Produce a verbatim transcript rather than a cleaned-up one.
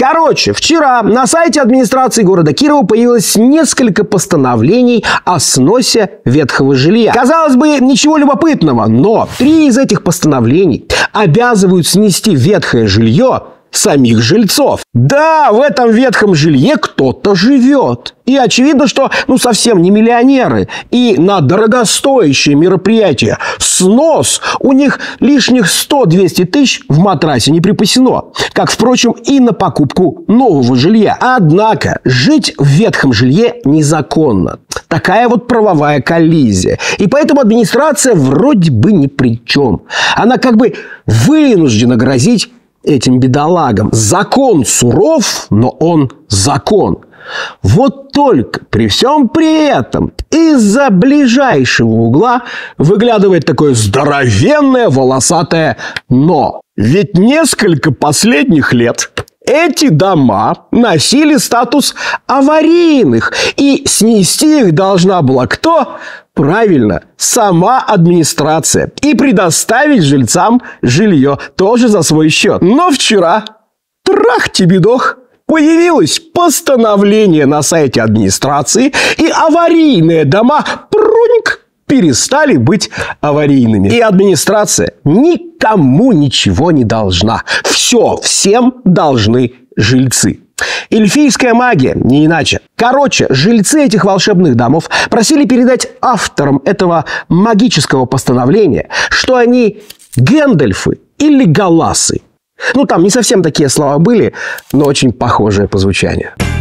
Короче, вчера на сайте администрации города Кирова появилось несколько постановлений о сносе ветхого жилья. Казалось бы, ничего любопытного, но три из этих постановлений обязывают снести ветхое жилье самих жильцов. Да, в этом ветхом жилье кто-то живет. И очевидно, что ну совсем не миллионеры. И на дорогостоящее мероприятие снос у них лишних сто-двести тысяч в матрасе не припасено. Как, впрочем, и на покупку нового жилья. Однако жить в ветхом жилье незаконно. Такая вот правовая коллизия. И поэтому администрация вроде бы ни при чем. Она как бы вынуждена грозить этим бедолагам. Закон суров, но он закон. Вот только при всем при этом из-за ближайшего угла выглядывает такое здоровенное волосатое «но». Ведь несколько последних лет эти дома носили статус аварийных, и снести их должна была кто? Правильно, сама администрация. И предоставить жильцам жилье тоже за свой счет. Но вчера, трах тебе дох, появилось постановление на сайте администрации, и аварийные дома пруньк перестали быть аварийными. И администрация никому ничего не должна. Все, всем должны жильцы. Эльфийская магия, не иначе. Короче, жильцы этих волшебных домов просили передать авторам этого магического постановления, что они Гэндальфы или Галасы. Ну, там не совсем такие слова были, но очень похожее по звучанию.